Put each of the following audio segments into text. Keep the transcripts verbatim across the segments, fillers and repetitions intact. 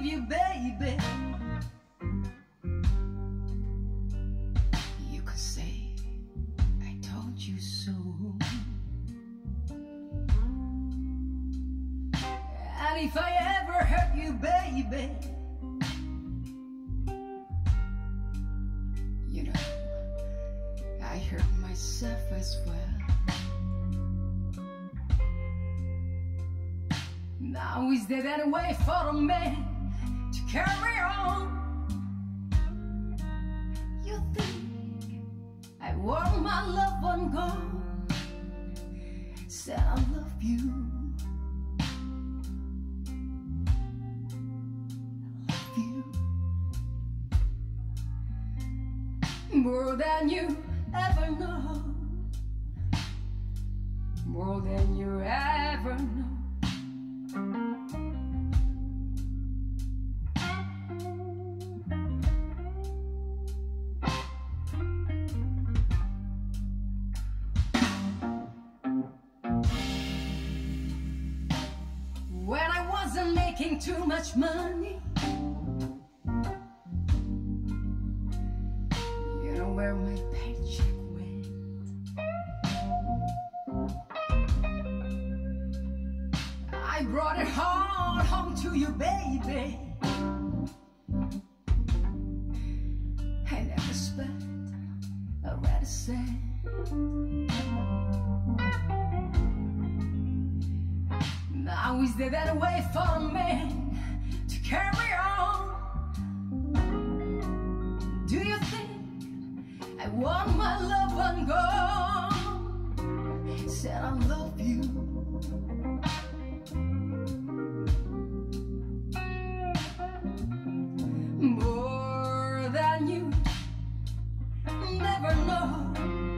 you, baby. You could say I told you so. And if I ever hurt you, baby, you know, I hurt myself as well. Now is there any way for a man to carry on? You think I want my love one gone? Said I love you, I love you more than you ever know, more than you ever know. When I wasn't making too much money, you know where my paycheck went. I brought it home, home to you, baby. I never spent a red cent. Now is there that way for a man to carry on? Do you think I want my love one gone? Said I love you, more than you never know,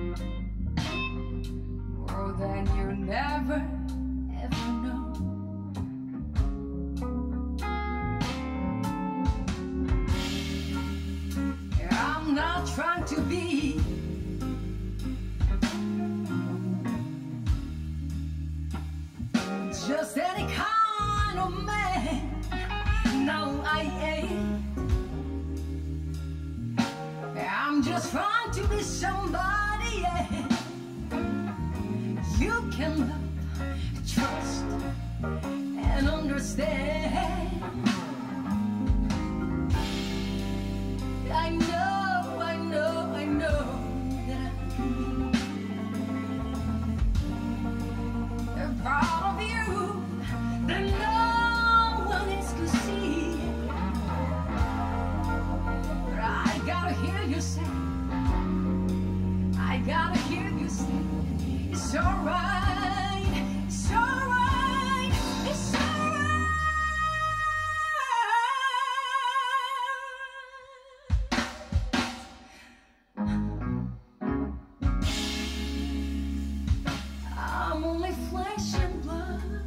more than you never ever know. I'm not trying to be just any kind of man. No, I ain't. I'm just trying to be somebody, yeah. You can love, trust, and understand. I know, I know, I know that I can be a part of you that no one else could see. But I gotta hear you say, I gotta hear you say, it's alright, it's alright, it's alright. I'm only flesh and blood,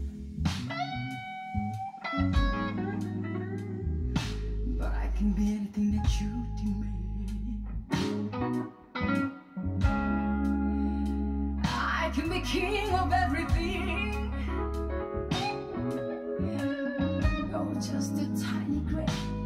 but I can be anything that you demand. I can be king of everything, oh, just a tiny grain